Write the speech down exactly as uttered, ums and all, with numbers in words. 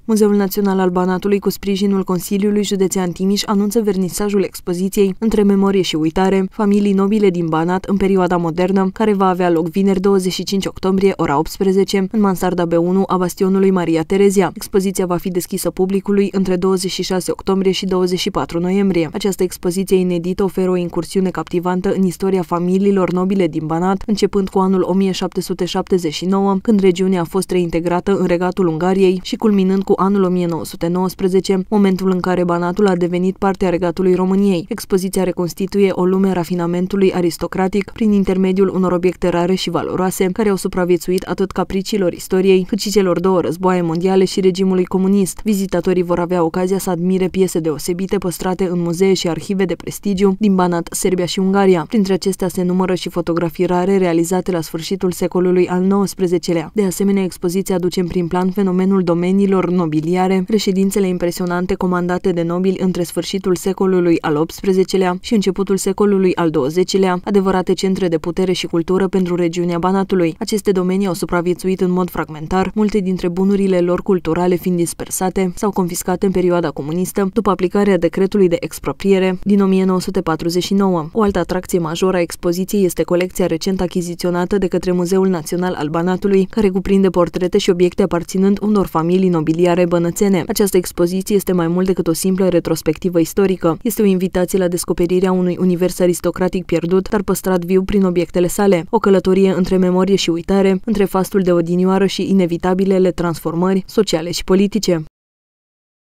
Muzeul Național al Banatului, cu sprijinul Consiliului Județean Timiș, anunță vernisajul expoziției Între memorie și uitare, familii nobile din Banat în perioada modernă, care va avea loc vineri douăzeci și cinci octombrie, ora optsprezece, în mansarda B unu a bastionului Maria Terezia. Expoziția va fi deschisă publicului între douăzeci și șase octombrie și douăzeci și patru noiembrie. Această expoziție inedită oferă o incursiune captivantă în istoria familiilor nobile din Banat, începând cu anul o mie șapte sute șaptezeci și nouă, când regiunea a fost reintegrată în regatul Ungariei, și culminând cu anul o mie nouă sute nouăsprezece, momentul în care Banatul a devenit parte a regatului României. Expoziția reconstituie o lume a rafinamentului aristocratic prin intermediul unor obiecte rare și valoroase, care au supraviețuit atât capriciilor istoriei, cât și celor două războaie mondiale și regimului comunist. Vizitatorii vor avea ocazia să admire piese deosebite păstrate în muzee și arhive de prestigiu din Banat, Serbia și Ungaria. Printre acestea se numără și fotografii rare realizate la sfârșitul secolului al nouăsprezecelea. De asemenea, expoziția aduce în prim plan fenomenul domeniilor nobiliare, reședințele impresionante comandate de nobili între sfârșitul secolului al optsprezecelea și începutul secolului al douăzecilea, adevărate centre de putere și cultură pentru regiunea Banatului. Aceste domenii au supraviețuit în mod fragmentar, multe dintre bunurile lor culturale fiind dispersate sau confiscate în perioada comunistă, după aplicarea decretului de expropriere din o mie nouă sute patruzeci și nouă. O altă atracție majoră a expoziției este colecția recent achiziționată de către Muzeul Național al Banatului, care cuprinde portrete și obiecte aparținând unor familii nobiliare bănățene. Această expoziție este mai mult decât o simplă retrospectivă istorică. Este o invitație la descoperirea unui univers aristocratic pierdut, dar păstrat viu prin obiectele sale. O călătorie între memorie și uitare, între fastul de odinioară și inevitabilele transformări sociale și politice.